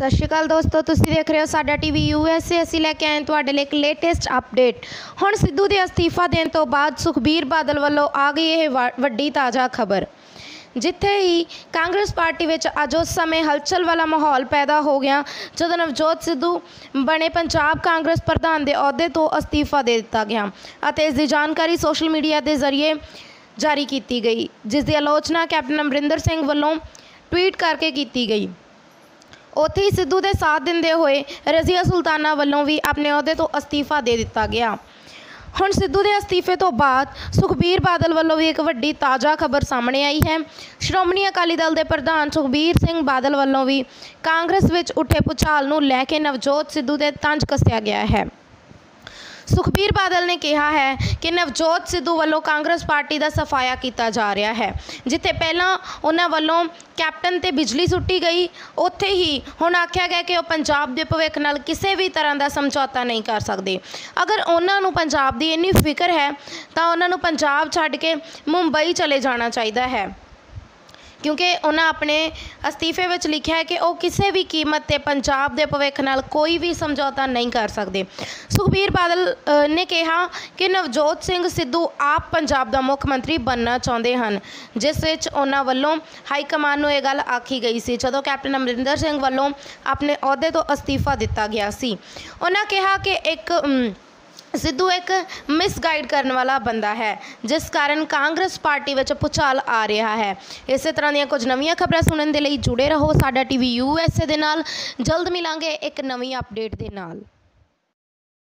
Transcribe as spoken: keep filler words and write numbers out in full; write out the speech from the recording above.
सत श्री अकाल दोस्तों, तुसी देख रहे हो साडा टीवी यूएसए। असीं लैके आए तुहाडे लई एक लेटेस्ट अपडेट। हुण सिद्धू दे अस्तीफा देण तो बाद सुखबीर बादल वल्लों आ गई यह वड्डी ताज़ा खबर, जिथे ही कांग्रेस पार्टी विच अज उस समय हलचल वाला माहौल पैदा हो गया जदों नवजोत सिद्धू बने पंजाब कांग्रेस प्रधान के अहुदे तो अस्तीफा दे दिता गया और इसकी जानकारी सोशल मीडिया के जरिए जारी की गई, जिसकी आलोचना कैप्टन अमरिंदर सिंह वल्लों ट्वीट करके की गई। उत्थे ही सिद्धू के साथ देंदे हुए रज़िया सुल्ताना वल्लों भी अपने अहुदे तो अस्तीफा दे दिता गया। हुण सिद्धू के अस्तीफे तो बाद सुखबीर बादल वल्लों भी एक वड्डी ताज़ा खबर सामने आई है। श्रोमणी अकाली दल के प्रधान सुखबीर सिंह बादल वल्लों भी कांग्रेस विच उठे भुचाल नूं लैके नवजोत सिद्धू ते तंज कसिया गया है। सुखबीर बादल ने कहा है कि नवजोत सिद्धू वालों कांग्रेस पार्टी का सफाया किया जा रहा है। जिथे पहला उन्होंने वालों कैप्टन ते बिजली सुट्टी गई, उत्थे ही हुण आख्या गया कि वह पंजाब के भविख नाल किसी भी तरह का समझौता नहीं कर सकते। अगर उन्होंने पंजाब की इन्नी फिक्र है तो उन्होंने पंजाब छड्ड के मुंबई चले जाना चाहिए है, क्योंकि उन्हें अपने अस्तीफे में लिखा है कि वह किसी भी कीमत पर पंजाब के भविख नाल कोई भी समझौता नहीं कर सकते। सुखबीर बादल ने कहा कि नवजोत सिंह सिद्धू आप पंजाब का मुख्य मंत्री बनना चाहते हैं, जिस विच उन्हां वल्लों हाईकमान नूं यह गल आखी गई सी जदों कैप्टन अमरिंदर सिंह वल्लों अपने अहुदे तो अस्तीफा दिता गया सी। उन्हां कहा कि एक सिद्धू एक मिसगाइड करने वाला बंदा है, जिस कारण कांग्रेस पार्टी में भुचाल आ रहा है। इस तरह दी कुछ नवीं खबरें सुनने के लिए जुड़े रहो साडा टीवी यूएसए दे नाल। जल्द मिलांगे एक नवीं अपडेट दे नाल।